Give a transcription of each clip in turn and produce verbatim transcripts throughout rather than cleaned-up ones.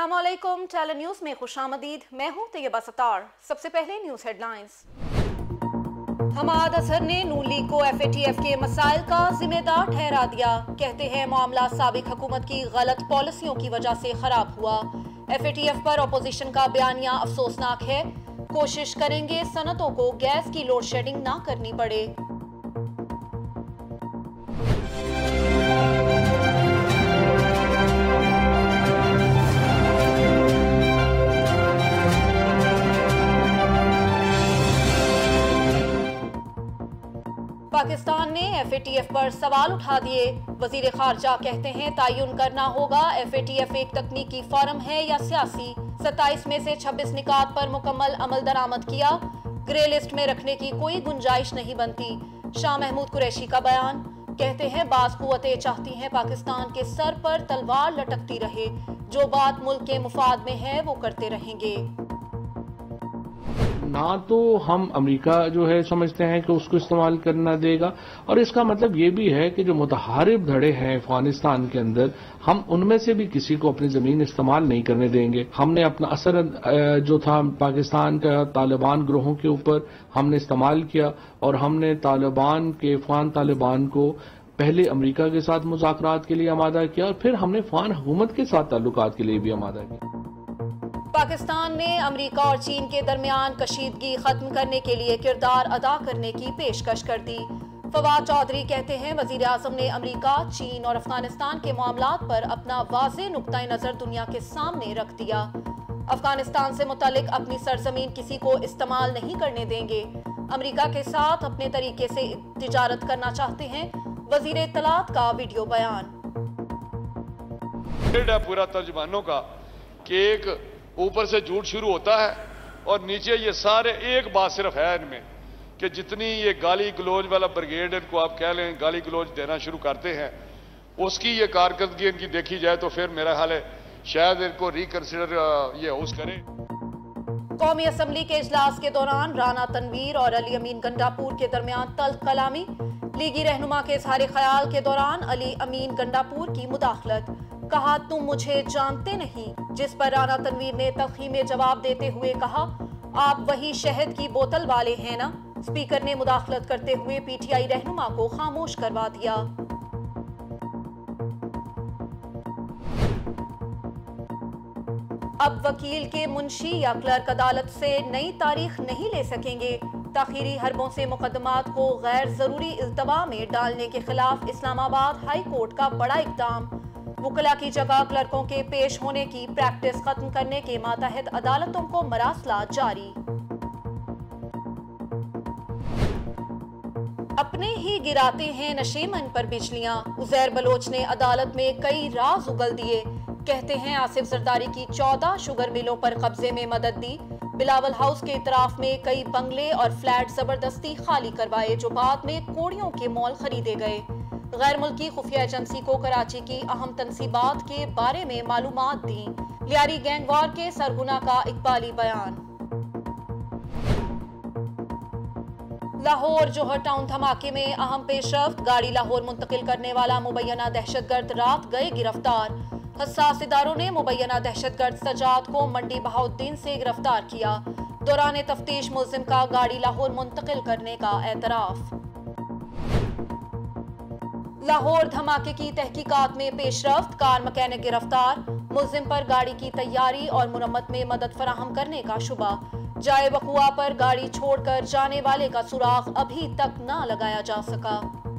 अस्सलामुअलैकुम, talent news में खुशामदीद। मैं हूं तैयबा सत्तार। सबसे पहले न्यूज हेडलाइंस। हमाद अजहर ने नून लीग को एफ ए टी एफ के मसाइल का जिम्मेदार ठहरा दिया। कहते हैं मामला साबिक हुकूमत की गलत पॉलिसियों की वजह से खराब हुआ। एफ ए टी एफ पर अपोजिशन का बयानिया अफसोसनाक है। कोशिश करेंगे सनतों को गैस की लोड शेडिंग ना करनी पड़े। पाकिस्तान ने एफ ए टी एफ पर सवाल उठा दिए। वजीर खारजा कहते हैं तयन करना होगा एफ ए टी एफ एक तकनीकी फॉर्म है या सियासी। सत्ताईस में से छब्बीस निकात पर मुकम्मल अमल दरामद किया। ग्रे लिस्ट में रखने की कोई गुंजाइश नहीं बनती। शाह महमूद कुरैशी का बयान। कहते हैं बाज़ कुव्वतें चाहती हैं पाकिस्तान के सर पर तलवार लटकती रहे। जो बात मुल्क के मुफाद में है वो करते रहेंगे। ना तो हम अमेरिका जो है समझते हैं कि उसको इस्तेमाल करना देगा, और इसका मतलब ये भी है कि जो मुतहारिब धड़े हैं अफगानिस्तान के अंदर, हम उनमें से भी किसी को अपनी जमीन इस्तेमाल नहीं करने देंगे। हमने अपना असर जो था पाकिस्तान का तालिबान ग्रोहों के ऊपर हमने इस्तेमाल किया, और हमने तालिबान के अफगान तालिबान को पहले अमेरिका के साथ मुज़ाकरात के लिए आमादा किया, और फिर हमने अफगान हुकूमत के साथ ताल्लुकात के लिए भी आमादा किया। पाकिस्तान ने अमेरिका और चीन के दरमियान कशीदगी खत्म करने के लिए किरदार अदा करने की पेशकश कर दी। फवाद चौधरी कहते हैं वजीर आजम ने अमेरिका, चीन और अफगानिस्तान के मामलात पर अपना वाज़ेह नुक्ता नजर दुनिया के सामने रख दिया। अफगानिस्तान से मुतालिक अपनी सरजमीन किसी को इस्तेमाल नहीं करने देंगे। अमेरिका के साथ अपने तरीके से तिजारत करना चाहते हैं। वजीर इत्तलात का वीडियो बयान। पूरा तर्जमानों का कि एक ऊपर से झूठ शुरू होता है और नीचे ये सारे एक बात सिर्फ है इनमें कि जितनी ये गाली गलोज वाला ब्रिगेड इनको आप कह लें गाली गलोज देना शुरू करते हैं, उसकी ये कारकर्दगी इनकी देखी जाए तो फिर मेरा ख्याल है शायद इनको रिकंसिडर ये हाउस करें। कौमी असम्बली के इजलास के दौरान राना तनवीर और अली अमीन गंडापुर के दरमियान तल्ख कलामी। लीगी रहनुमा के इजहार ख्याल के दौरान अली अमीन गंडापुर की मुदाखलत। कहा तुम मुझे जानते नहीं, जिस पर राना तनवीर ने तल्खी में जवाब देते हुए कहा आप वही शहद की बोतल वाले हैं ना। स्पीकर ने मुदाखलत करते हुए पी टी आई रहनुमा को खामोश करवा दिया। अब वकील के मुंशी या क्लर्क अदालत से नई तारीख नहीं ले सकेंगे। ताखीरी हरबों से मुकदमात को गैर जरूरी इल्तवा में डालने के खिलाफ इस्लामाबाद हाई कोर्ट का बड़ा इक़दाम। वुकला की जगह क्लर्कों के पेश होने की प्रैक्टिस खत्म करने के मातहत अदालतों को मरासला जारी। अपने ही गिराते हैं नशेमन पर बिजलियां। उजैर बलोच ने अदालत में कई राज उगल दिए। कहते हैं आसिफ जरदारी की चौदह शुगर मिलों पर कब्जे में मदद दी। बिलावल हाउस के इतराफ में कई बंगले और फ्लैट जबरदस्ती खाली करवाए जो बाद में कोड़ियों के मॉल खरीदे गए। गैर मुल्की खुफिया एजेंसी को कराची की अहम तनसीबात के बारे में मालूमात दी। लियारी गैंगवार के सरगुना का इकबाली बयान। लाहौर जोहर टाउन धमाके में अहम पेशरफ्त। गाड़ी लाहौर मुंतकिल करने वाला मुबैना दहशतगर्द रात गए गिरफ्तार। हसास इदारों ने मुबैना दहशतगर्द सजाद को मंडी बहाउद्दीन से गिरफ्तार किया। दौरान तफ्तीश मुल्जिम का गाड़ी लाहौर मुंतकिल करने का एतराफ। लाहौर धमाके की तहकीकात में पेशरफ्त। कार मकैनिक गिरफ्तार। मुल्जिम पर गाड़ी की तैयारी और मुरम्मत में मदद फराहम करने का शुबा। जाए वकुआ पर गाड़ी छोड़कर जाने वाले का सुराग अभी तक न लगाया जा सका।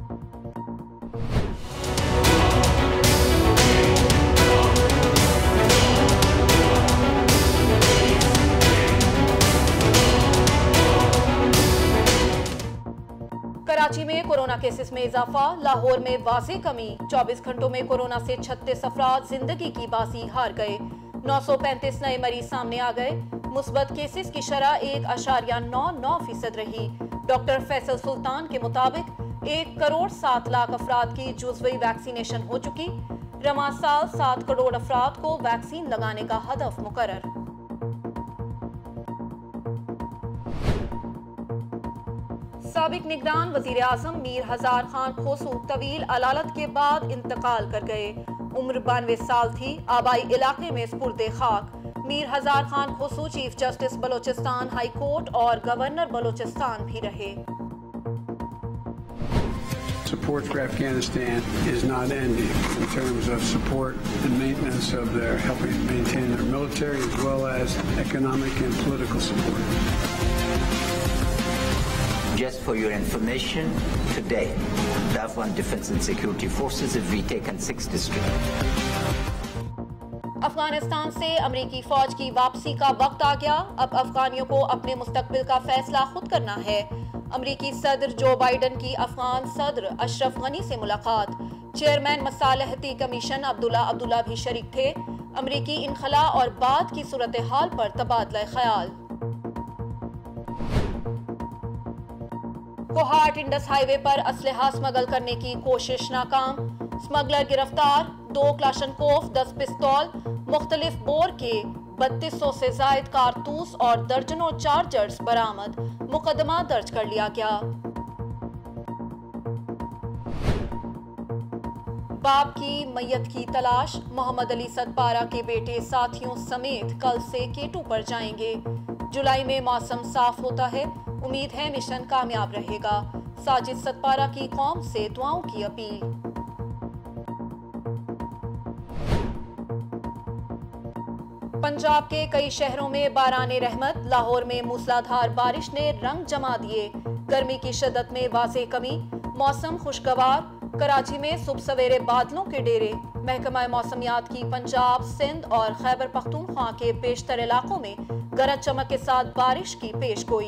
कराची में कोरोना केसेस में इजाफा। लाहौर में वाज़ेह कमी। चौबीस घंटों में कोरोना से छत्तीस अफराद जिंदगी की बाजी हार गए। नौ सौ पैंतीस नए मरीज सामने आ गए। मुस्बत केसेस की शरह एक अशारिया नौ नौ फीसद रही। डॉक्टर फैसल सुल्तान के मुताबिक एक करोड़ सात लाख अफराद की जुज़वी वैक्सीनेशन हो चुकी। रमा साल सात करोड़ अफराद को वैक्सीन लगाने का हदफ मुकर्रर। साबिक निगरान वजीर आजम मीर हजार खान खोसू तवील अलालत के बाद इंतकाल कर गए। उम्र बानवे साल थी। आबाई इलाके में स्पुर्दे खाक। Mir Hazar Khan Khoso chief justice Balochistan high court और गवर्नर बलोचिस्तान भी रहे। Support for Afghanistan is not ending in terms of support and maintenance of their helping maintain their military as well as economic and political support. Just for your information, today the Afghan Defense and Security Forces have retaken six districts. Afghanistan से अमरीकी फौज की वापसी का वक्त आ गया। अब अफगानियों को अपने मुस्तकबिल का फैसला खुद करना है। अमरीकी सदर जो बाइडन की अफगान सदर अशरफ गनी से मुलाकात। चेयरमैन मसालहती कमीशन अब्दुल्ला अब्दुल्ला भी शरीक थे। अमरीकी इनखला और बाद की सूरत हाल पर तबादला ख्याल। कोहाट इंडस हाईवे पर असलहा स्मगल करने की कोशिश नाकाम। स्मगलर गिरफ्तार। दो क्लाशनकोफ, दस पिस्तौल, मुख्तलिफ बोर के बत्तीस सौ से जायद कारतूस और दर्जनों चार्जर्स बरामद। मुकदमा दर्ज कर लिया गया। बाप की मैयत की तलाश। मोहम्मद अली सतपारा के बेटे साथियों समेत कल से केटू पर जाएंगे। जुलाई में मौसम साफ होता है। उम्मीद है मिशन कामयाब रहेगा। साजिद सतपारा की कौम से दुआओं की अपील। पंजाब के कई शहरों में बाराने रहमत। लाहौर में मूसलाधार बारिश ने रंग जमा दिए। गर्मी की शिद्दत में वाज़ेह कमी। मौसम खुशगवार। कराची में सुबह सवेरे बादलों के डेरे। महकमा मौसमियात की पंजाब, सिंध और खैबर पख्तूनख्वा के बेशतर इलाकों में गरज चमक के साथ बारिश की पेशगोई।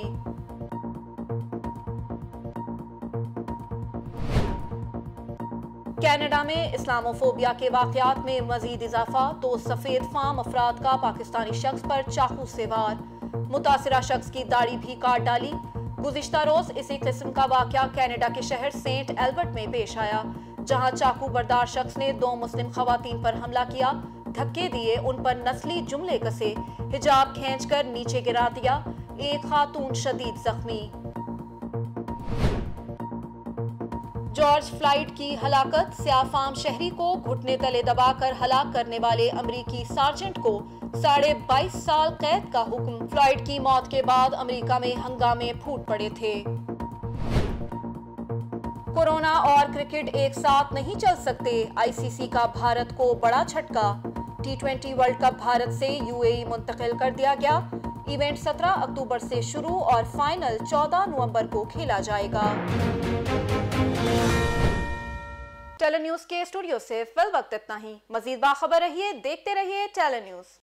कनाडा में इस्लामोफोबिया के वाकयात में मजीद इजाफा। दो सफेद फाम अफराद का पाकिस्तानी शख्स पर चाकू से वार। मुतासिरा शख्स की दाढ़ी भी काट डाली। गुज़िश्ता रोज इसी किस्म का वाकया कनाडा के शहर सेंट एल्बर्ट में पेश आया, जहां चाकू बरदार शख्स ने दो मुस्लिम खवातीन पर हमला किया, धक्के दिए, उन पर नस्ली जुमले कसे, हिजाब खींचकर नीचे गिरा दिया। एक खातून शदीद जख्मी। जॉर्ज फ्लाइड की हलाकत। सियाफाम शहरी को घुटने तले दबाकर हलाक करने वाले अमरीकी सार्जेंट को साढ़े बाईस साल कैद का हुक्म। फ्लाइड की मौत के बाद अमेरिका में हंगामे फूट पड़े थे। कोरोना और क्रिकेट एक साथ नहीं चल सकते। आईसीसी का भारत को बड़ा झटका। T twenty world cup Bharat से यूएई मुंतकिल कर दिया गया। इवेंट सत्रह अक्टूबर से शुरू और फाइनल चौदह नवंबर को खेला जाएगा। टेली न्यूज के स्टूडियो से फिल वक्त इतना ही। मजीद बाखबर रहिए, देखते रहिए टेली न्यूज।